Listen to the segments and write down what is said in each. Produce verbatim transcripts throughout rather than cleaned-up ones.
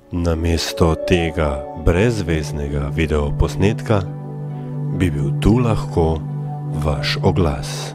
Namesto tega brezveznega videoposnetka bi bil tu lahko vaš oglas.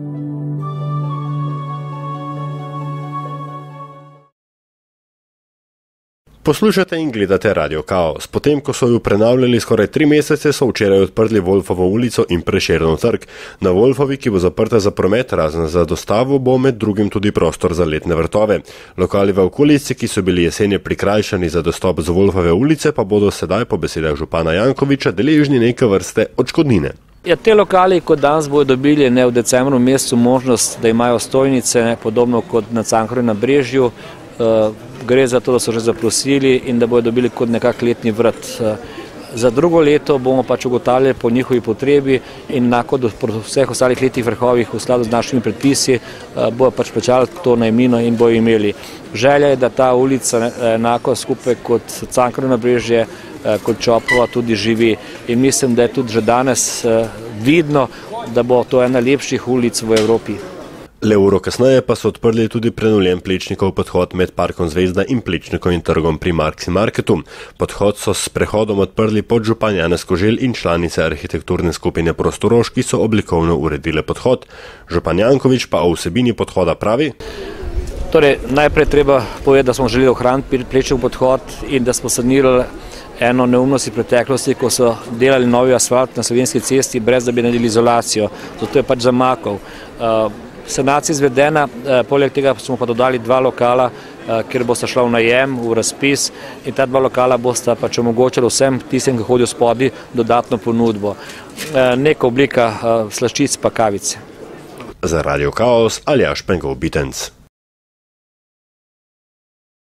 Poslušate in gledate Radio Kaos. Potem, ko so jo prenavljali skoraj tri mesece, so včeraj odprli Wolfovo ulico in Prešernov trg. Na Wolfovi, ki bo zaprta za promet, razen za dostavo, bo med drugim tudi prostor za letne vrtove. Lokali v okolici, ki so bili jeseni prikrajšani za dostop z Wolfove ulice, pa bodo sedaj po besedah župana Jankoviča deležni neke vrste odškodnine. Ja, te lokali, kot danes bodo dobili ne, v decembru mesecu možnost, da imajo stojnice, ne, podobno kot na Cankarju na Brežju. Uh, gre za to, da so že zaprosili in da bodo dobili kot nekak letni vrt. Uh, za drugo leto bomo pač ugotavljali po njihovi potrebi in enako do vseh ostalih letih vrhovih v skladu z našimi predpisi uh, bodo pač plačali to najemnino in bojo imeli. Želja je, da ta ulica enako skupaj kot Cankarjevo nabrežje, uh, kot Čopova tudi živi in mislim, da je tudi že danes uh, vidno, da bo to ena lepših ulic v Evropi. Le uro kasneje pa so odprli tudi prenovljen Plečnikov podhod med Parkom Zvezda in Plečnikovim trgom pri Marksi Marketu. Podhod so s prehodom odprli podžupan Janez Koželj in članice arhitekturne skupine Prostorož, ki so oblikovno uredile podhod. Župan Jankovič pa o vsebini podhoda pravi: Torej, najprej treba povedati, da smo želeli ohraniti Plečnikov podhod in da smo sanirali eno neumnost iz preteklosti, ko so delali novi asfalt na Slovenski cesti, brez da bi naredili izolacijo. Zato je pač zamakal. Sanacija izvedena, poleg tega smo pa dodali dva lokala, kjer bosta šla v najem, v razpis in ta dva lokala bosta pač omogočila vsem tistim, ki hodijo spodaj, dodatno ponudbo. Neka oblika slaščic pa kavice. Za Radio Kaos Aljaž Pengov Bitenc.